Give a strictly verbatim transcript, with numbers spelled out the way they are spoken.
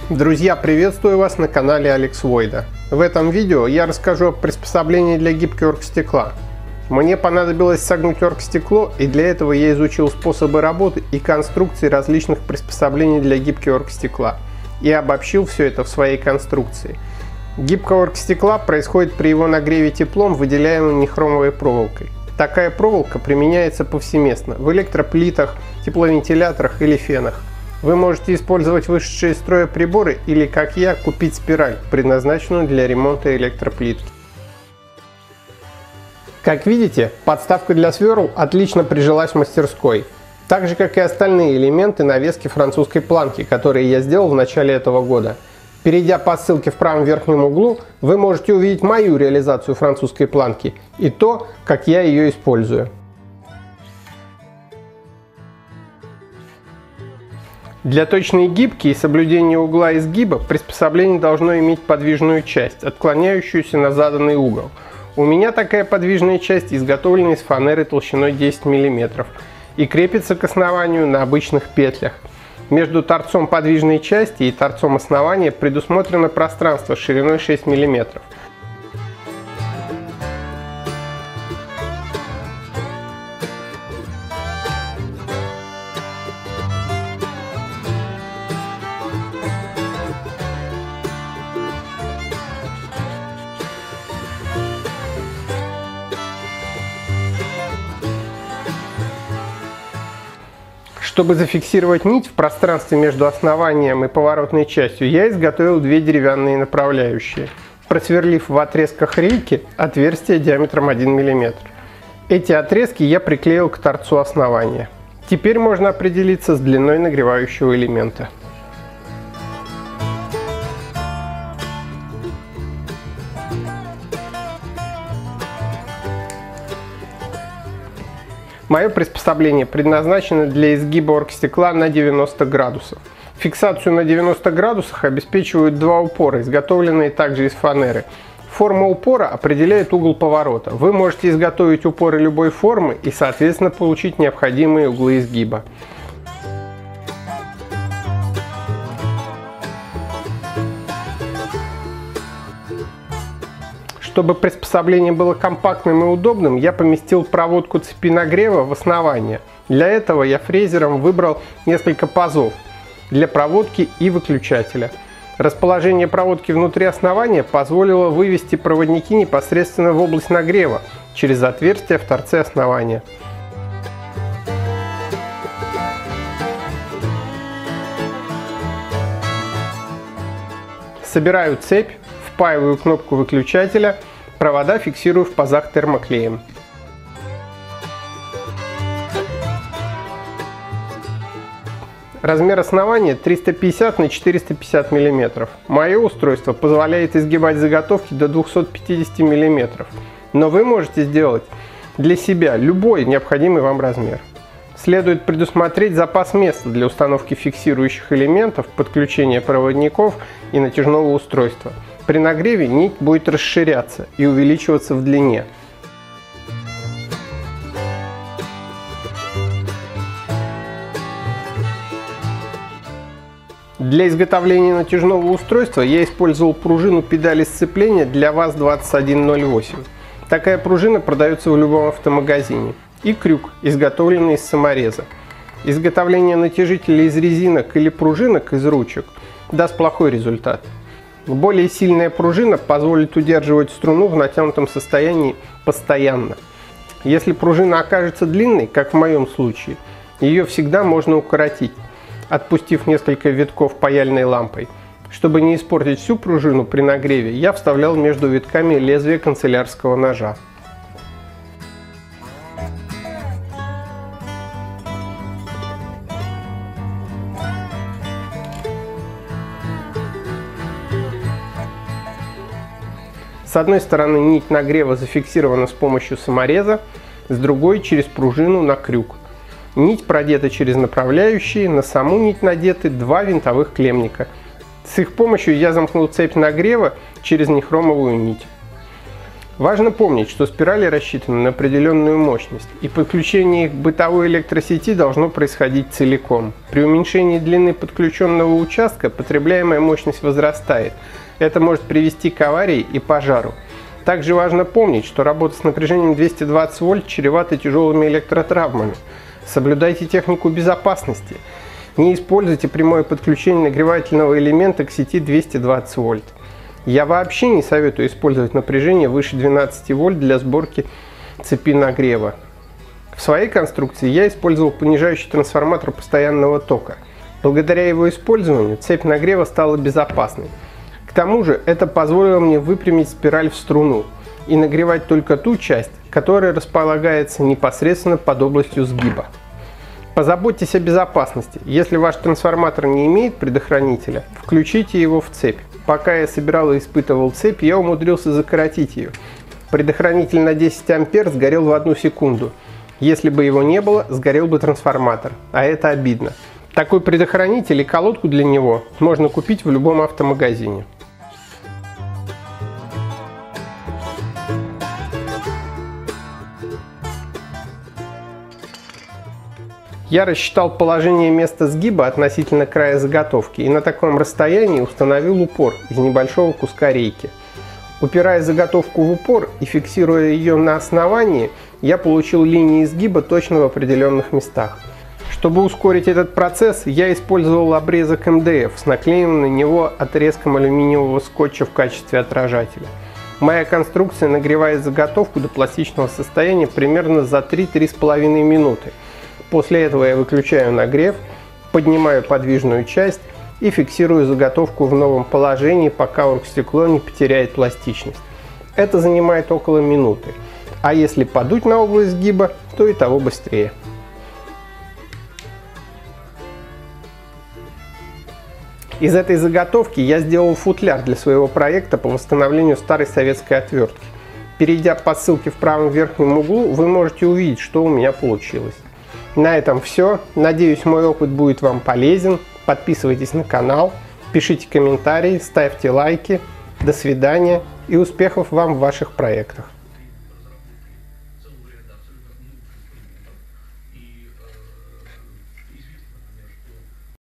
Друзья, приветствую вас на канале Алекс Войда. В этом видео я расскажу о приспособлении для гибкого оргстекла. Мне понадобилось согнуть оргстекло, и для этого я изучил способы работы и конструкции различных приспособлений для гибкого оргстекла и обобщил все это в своей конструкции. Гибкое оргстекла происходит при его нагреве теплом, выделяемым нехромовой проволокой. Такая проволока применяется повсеместно в электроплитах, тепловентиляторах или фенах. Вы можете использовать вышедшие из строя приборы или, как я, купить спираль, предназначенную для ремонта электроплитки. Как видите, подставка для сверл отлично прижилась в мастерской, так же как и остальные элементы навески французской планки, которые я сделал в начале этого года. Перейдя по ссылке в правом верхнем углу, вы можете увидеть мою реализацию французской планки и то, как я ее использую. Для точной гибки и соблюдения угла изгиба приспособление должно иметь подвижную часть, отклоняющуюся на заданный угол. У меня такая подвижная часть изготовлена из фанеры толщиной десять миллиметров и крепится к основанию на обычных петлях. Между торцом подвижной части и торцом основания предусмотрено пространство шириной шесть миллиметров. Чтобы зафиксировать нить в пространстве между основанием и поворотной частью, я изготовил две деревянные направляющие, просверлив в отрезках рейки отверстие диаметром один миллиметр. Эти отрезки я приклеил к торцу основания. Теперь можно определиться с длиной нагревающего элемента. Мое приспособление предназначено для изгиба оргстекла на девяносто градусов. Фиксацию на девяноста градусах обеспечивают два упора, изготовленные также из фанеры. Форма упора определяет угол поворота. Вы можете изготовить упоры любой формы и, соответственно, получить необходимые углы изгиба. Чтобы приспособление было компактным и удобным, я поместил проводку цепи нагрева в основание. Для этого я фрезером выбрал несколько пазов для проводки и выключателя. Расположение проводки внутри основания позволило вывести проводники непосредственно в область нагрева через отверстие в торце основания. Собираю цепь, впаиваю кнопку выключателя, провода фиксирую в пазах термоклеем. Размер основания триста пятьдесят на четыреста пятьдесят миллиметров. Мое устройство позволяет изгибать заготовки до двухсот пятидесяти миллиметров, но вы можете сделать для себя любой необходимый вам размер. Следует предусмотреть запас места для установки фиксирующих элементов, подключения проводников и натяжного устройства. При нагреве нить будет расширяться и увеличиваться в длине. Для изготовления натяжного устройства я использовал пружину педали сцепления для ВАЗ двадцать один ноль восемь. Такая пружина продается в любом автомагазине. И крюк, изготовленный из самореза. Изготовление натяжителя из резинок или пружинок из ручек даст плохой результат. Более сильная пружина позволит удерживать струну в натянутом состоянии постоянно. Если пружина окажется длинной, как в моем случае, ее всегда можно укоротить, отпустив несколько витков паяльной лампой. Чтобы не испортить всю пружину при нагреве, я вставлял между витками лезвие канцелярского ножа. С одной стороны нить нагрева зафиксирована с помощью самореза, с другой через пружину на крюк. Нить продета через направляющие, на саму нить надеты два винтовых клеммника. С их помощью я замкнул цепь нагрева через нехромовую нить. Важно помнить, что спирали рассчитаны на определенную мощность, и подключение их к бытовой электросети должно происходить целиком. При уменьшении длины подключенного участка потребляемая мощность возрастает. Это может привести к аварии и пожару. Также важно помнить, что работа с напряжением двести двадцать вольт чревата тяжелыми электротравмами. Соблюдайте технику безопасности. Не используйте прямое подключение нагревательного элемента к сети двести двадцать вольт. Я вообще не советую использовать напряжение выше двенадцати вольт для сборки цепи нагрева. В своей конструкции я использовал понижающий трансформатор постоянного тока. Благодаря его использованию цепь нагрева стала безопасной. К тому же это позволило мне выпрямить спираль в струну и нагревать только ту часть, которая располагается непосредственно под областью сгиба. Позаботьтесь о безопасности. Если ваш трансформатор не имеет предохранителя, включите его в цепь. Пока я собирал и испытывал цепь, я умудрился закоротить ее. Предохранитель на десять ампер сгорел в одну секунду. Если бы его не было, сгорел бы трансформатор, а это обидно. Такой предохранитель и колодку для него можно купить в любом автомагазине. Я рассчитал положение места сгиба относительно края заготовки и на таком расстоянии установил упор из небольшого куска рейки. Упирая заготовку в упор и фиксируя ее на основании, я получил линии сгиба точно в определенных местах. Чтобы ускорить этот процесс, я использовал обрезок эм дэ эф с наклеенным на него отрезком алюминиевого скотча в качестве отражателя. Моя конструкция нагревает заготовку до пластичного состояния примерно за три-три с половиной минуты. После этого я выключаю нагрев, поднимаю подвижную часть и фиксирую заготовку в новом положении, пока оргстекло не потеряет пластичность. Это занимает около минуты, а если подуть на область сгиба, то и того быстрее. Из этой заготовки я сделал футляр для своего проекта по восстановлению старой советской отвертки. Перейдя по ссылке в правом верхнем углу, вы можете увидеть, что у меня получилось. На этом все. Надеюсь, мой опыт будет вам полезен. Подписывайтесь на канал, пишите комментарии, ставьте лайки. До свидания и успехов вам в ваших проектах.